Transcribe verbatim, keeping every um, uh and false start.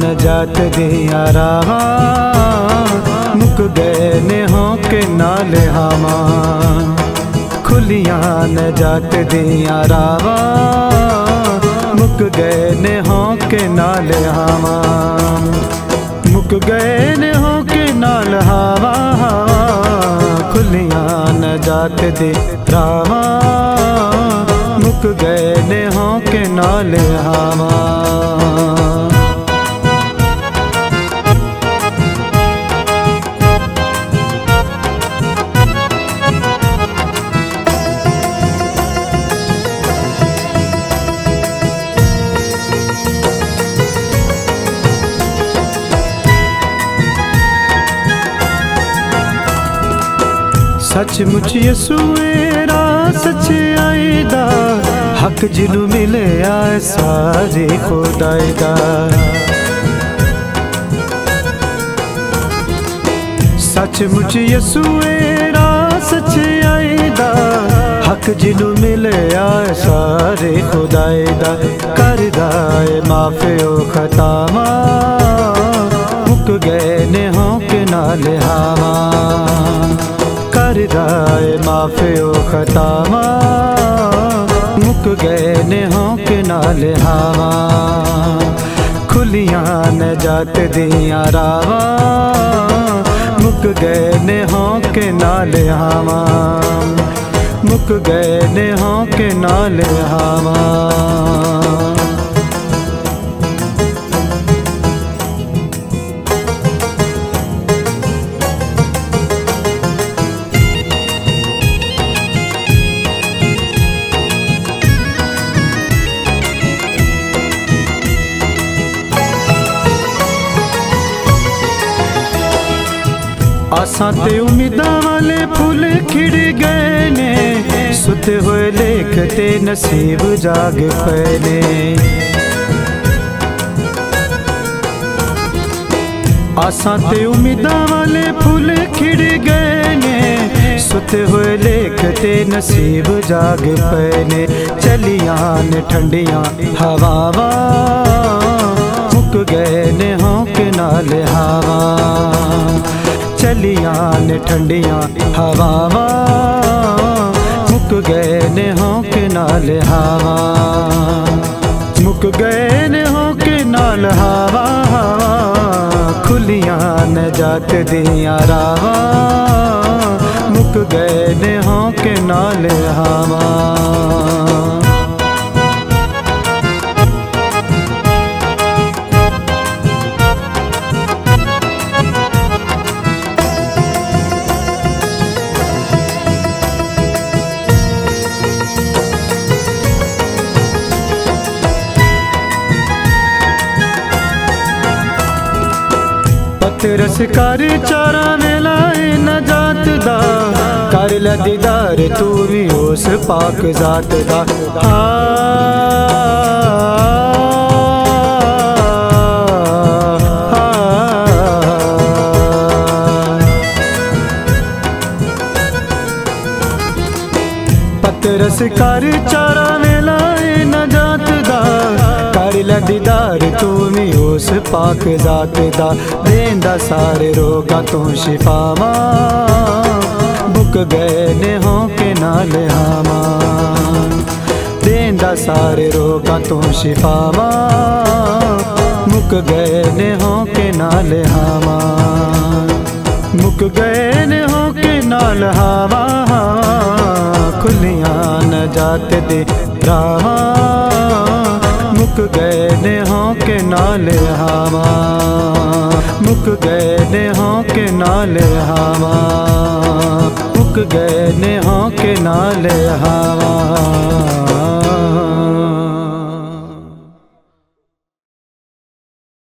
नजात दिया रावा मुक गए नेहों के नाल हावा खुलियां नजात दिया रावा मुक गए नेहों के नाल हावा मुक गए नेहों के नाल हावा खुलियां नजात दे रावा मुक गए नेहों के नाल हावा। सचमुच यसुएरा सच्चाई दा हक जिनू मिले आए सारे खुदाई दा सचमुच यसुएरा सच्चाई दा हक जिनू मिले आए सारे खुदाई दा करदा ए माफ़ी ओ खतावा मुक गए नेहों के नाल हावा करदाए माफ़ी ओ खतावा मुक गए नेहों के नाल हावा खुलियां नजात दिया रावा मुक गए नेहों के नाल हावा मुक गए नेहों के नाल हावा। आसां ते उम्मीदां वाले फुल खिड़ गए ने सुते हुए लेख ते नसीब जाग पे ने आसां ते उम्मीदां वाले फुल खिड़ गए ने सुते हुए लेख ते नसीब जाग पे ने चलियां ने ठंडियां हवावां मुक गए नेहों के नाल हावा चलियां ने ठंडियां हवावां मुक गए नेहों के नाल हावा मुक गए नेहों के नाल हावा खुलियां नजात दिया रावा मुक गए नेहों के नाल हावा। रस कर चारा वेलाए नजात दा कर लै दीदार तू भी उस पाक जात दा रस कर चारा वेलाए नजात दा कर लै दीदार तू भी उस पाक जात दा देंदा सारे रोगां तो शिफावा मुक गए नेहों के नाल हावा देंदा सारे रोगां तो शिफावा मुक गए नेहों के नाल हावा मुक गए नेहों के नाल हावा खुलियां नजात दे रावा मुक गए नेहों के नाल हावा मुक गए नेहों के नाल हावा मुक गए नेहों के नाल हावा।